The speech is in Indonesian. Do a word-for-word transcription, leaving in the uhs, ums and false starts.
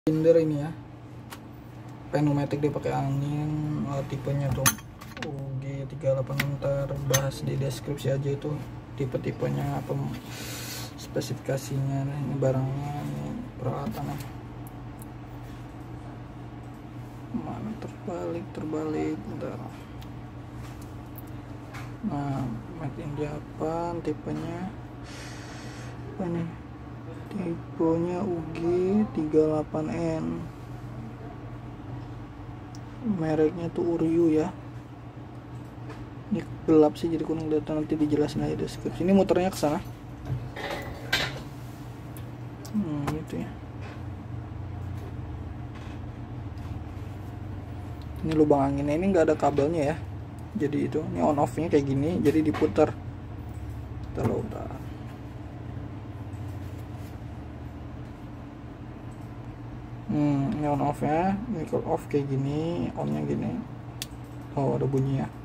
Silinder ini ya, pneumatik dia pakai angin. Oh, tipenya tuh U G tiga delapan, ntar bahas di deskripsi aja itu tipe-tipenya apa, spesifikasinya. Ini barangnya, ini peralatannya. Mana terbalik terbalik bentar. Nah, made in Japan, tipenya apa nih, tipenya U G tiga delapan N, mereknya tuh Uryu ya. Ini gelap sih jadi kurang kelihatan, nanti dijelasin aja deskripsi. Ini muternya ke sana. Hmm, gitu ya. Ini lubang anginnya, ini nggak ada kabelnya ya. Jadi itu, ini on off-nya kayak gini, jadi diputar. Kita udah. Hmm, ini on off-nya, ini kalau off kayak gini, on-nya gini. Oh, ada bunyi ya.